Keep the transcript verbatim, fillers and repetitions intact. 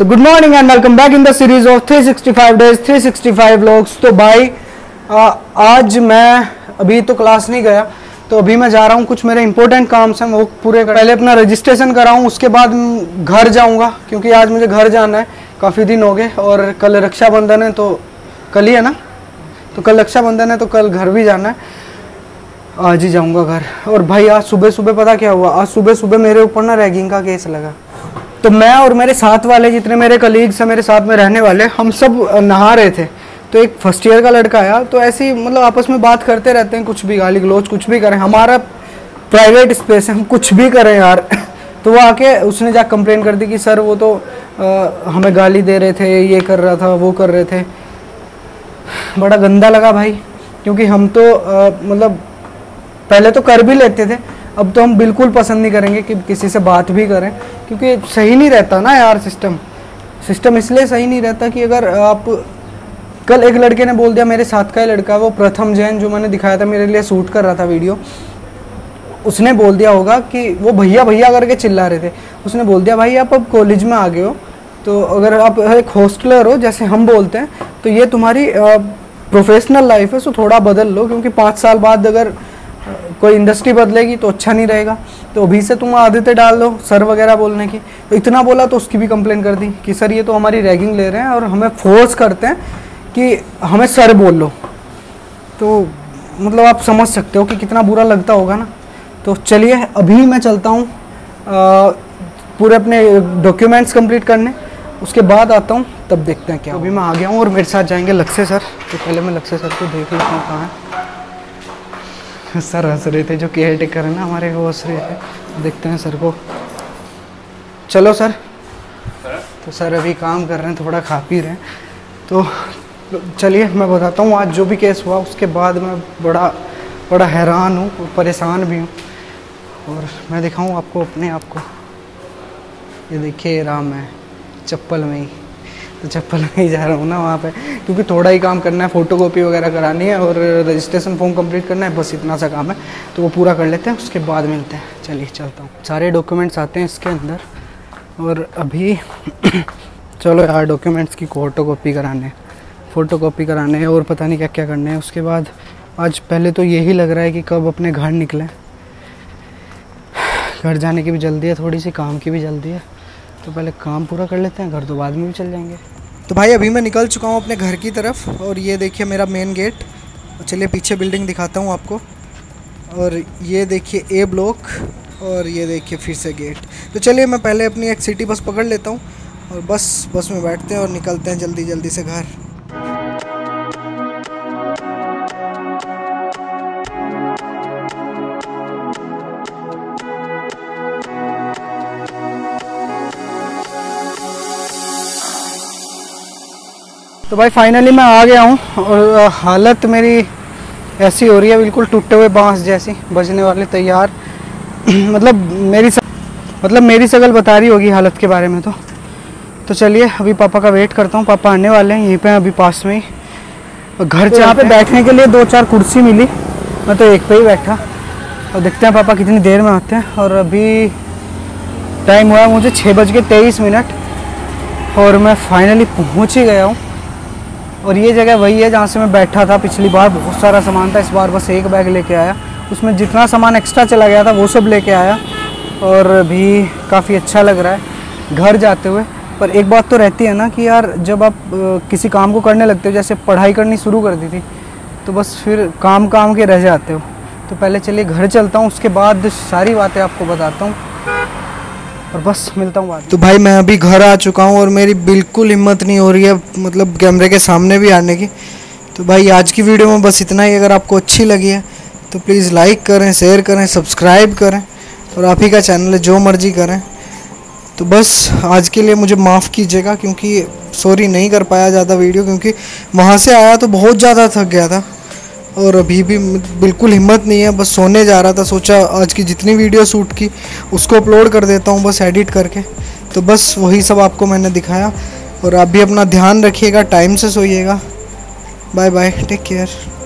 So good morning and welcome back in the series of three sixty five days three sixty five vlogs. तो भाई आ, आज मैं अभी तो क्लास नहीं गया, तो अभी मैं जा रहा हूँ, कुछ मेरे इंपॉर्टेंट काम हैं वो पूरे कर। पहले अपना रजिस्ट्रेशन कराऊँ, उसके बाद घर जाऊँगा क्योंकि आज मुझे घर जाना है, काफ़ी दिन हो गए। और कल रक्षाबंधन है, तो कल ही है ना, तो कल रक्षाबंधन है तो कल घर भी जाना है, आज ही जाऊँगा घर। और भाई आज सुबह सुबह पता क्या हुआ, आज सुबह सुबह मेरे ऊपर ना रैगिंग का केस लगा। तो मैं और मेरे साथ वाले जितने मेरे कलीग्स हैं, मेरे साथ में रहने वाले, हम सब नहा रहे थे। तो एक फर्स्ट ईयर का लड़का आया, तो ऐसे ही मतलब आपस में बात करते रहते हैं, कुछ भी गाली गलौज कुछ भी करें, हमारा प्राइवेट स्पेस है, हम कुछ भी करें यार। तो वो आके उसने जा कंप्लेन कर दी कि सर वो तो आ, हमें गाली दे रहे थे, ये कर रहा था, वो कर रहे थे। बड़ा गंदा लगा भाई, क्योंकि हम तो आ, मतलब पहले तो कर भी लेते थे, अब तो हम बिल्कुल पसंद नहीं करेंगे कि किसी से बात भी करें, क्योंकि सही नहीं रहता ना यार। सिस्टम सिस्टम इसलिए सही नहीं रहता कि अगर आप, कल एक लड़के ने बोल दिया, मेरे साथ का ही लड़का, वो प्रथम जैन जो मैंने दिखाया था, मेरे लिए शूट कर रहा था वीडियो, उसने बोल दिया होगा कि वो भैया भैया करके चिल्ला रहे थे, उसने बोल दिया भाई आप अब कॉलेज में आ गए हो, तो अगर आप एक हॉस्टलर हो जैसे हम बोलते हैं, तो ये तुम्हारी प्रोफेशनल लाइफ है, सो थोड़ा बदल लो, क्योंकि पाँच साल बाद अगर कोई इंडस्ट्री बदलेगी तो अच्छा नहीं रहेगा। तो अभी से तुम आदतें डाल दो सर वगैरह बोलने की। तो इतना बोला तो उसकी भी कंप्लेन कर दी कि सर ये तो हमारी रैगिंग ले रहे हैं और हमें फोर्स करते हैं कि हमें सर बोल लो। तो मतलब आप समझ सकते हो कि कितना बुरा लगता होगा ना। तो चलिए अभी मैं चलता हूँ पूरे अपने डॉक्यूमेंट्स कंप्लीट करने, उसके बाद आता हूँ, तब देखते हैं क्या। अभी मैं आ गया हूँ और मेरे साथ जाएंगे लक्ष्य सर। तो पहले मैं लक्ष्य सर को देख लेता हूँ कहाँ है। सर हंस रहे थे, जो केयर टेकर है ना हमारे, वो हंस रहे थे। देखते हैं सर को। चलो सर। तो सर अभी काम कर रहे हैं, थोड़ा खा पी रहे हैं। तो चलिए मैं बताता हूँ आज जो भी केस हुआ, उसके बाद मैं बड़ा बड़ा हैरान हूँ, परेशान भी हूँ, और मैं दिखाऊँ आपको अपने आप को। ये देखिए राम है चप्पल में ही, तो चप्पल में ही जा रहा हूँ ना वहाँ पे, क्योंकि थोड़ा ही काम करना है, फ़ोटोकॉपी वगैरह करानी है और रजिस्ट्रेशन फॉर्म कंप्लीट करना है, बस इतना सा काम है। तो वो पूरा कर लेते हैं, उसके बाद मिलते हैं। चलिए चलता हूँ। सारे डॉक्यूमेंट्स आते हैं इसके अंदर, और अभी चलो यार डॉक्यूमेंट्स की फ़ोटोकॉपी कराने फ़ोटोकॉपी कराने हैं और पता नहीं क्या क्या करने हैं। उसके बाद आज पहले तो यही लग रहा है कि कब अपने घर निकलें। घर जाने की भी जल्दी है, थोड़ी सी काम की भी जल्दी है, तो पहले काम पूरा कर लेते हैं, घर तो बाद में भी चल जाएंगे। तो भाई अभी मैं निकल चुका हूँ अपने घर की तरफ, और ये देखिए मेरा मेन गेट। चलिए पीछे बिल्डिंग दिखाता हूँ आपको, और ये देखिए ए ब्लॉक, और ये देखिए फिर से गेट। तो चलिए मैं पहले अपनी एक सिटी बस पकड़ लेता हूँ, और बस बस में बैठते हैं और निकलते हैं जल्दी जल्दी से घर। तो भाई फाइनली मैं आ गया हूँ, और हालत मेरी ऐसी हो रही है बिल्कुल टूटे हुए बांस जैसी, बजने वाले तैयार। मतलब मेरी स... मतलब मेरी शक्ल बता रही होगी हालत के बारे में। तो तो चलिए अभी पापा का वेट करता हूँ, पापा आने वाले हैं, यहीं पे अभी पास में ही। घर तो यहाँ पे बैठने के लिए दो चार कुर्सी मिली, मैं तो एक पे ही बैठा, और देखते हैं पापा कितनी देर में आते हैं। और अभी टाइम हुआ है मुझे छः बज के तेईस मिनट और मैं फाइनली पहुँच ही गया हूँ। और ये जगह वही है जहाँ से मैं बैठा था पिछली बार। बहुत सारा सामान था, इस बार बस एक बैग लेके आया, उसमें जितना सामान एक्स्ट्रा चला गया था वो सब लेके आया, और भी काफ़ी अच्छा लग रहा है घर जाते हुए। पर एक बात तो रहती है ना कि यार जब आप किसी काम को करने लगते हो, जैसे पढ़ाई करनी शुरू कर दी थी, तो बस फिर काम काम के रह जाते हो। तो पहले चलिए घर चलता हूँ, उसके बाद सारी बातें आपको बताता हूँ, और बस मिलता हूँ बाद। तो भाई मैं अभी घर आ चुका हूँ, और मेरी बिल्कुल हिम्मत नहीं हो रही है मतलब कैमरे के सामने भी आने की। तो भाई आज की वीडियो में बस इतना ही। अगर आपको अच्छी लगी है तो प्लीज़ लाइक करें, शेयर करें, सब्सक्राइब करें, और आप ही का चैनल है, जो मर्जी करें। तो बस आज के लिए मुझे माफ़ कीजिएगा, क्योंकि सॉरी नहीं कर पाया ज़्यादा वीडियो, क्योंकि वहाँ से आया तो बहुत ज़्यादा थक गया था, और अभी भी बिल्कुल हिम्मत नहीं है, बस सोने जा रहा था। सोचा आज की जितनी वीडियो शूट की उसको अपलोड कर देता हूँ बस एडिट करके। तो बस वही सब आपको मैंने दिखाया, और आप भी अपना ध्यान रखिएगा, टाइम से सोइएगा। Bye bye, take care.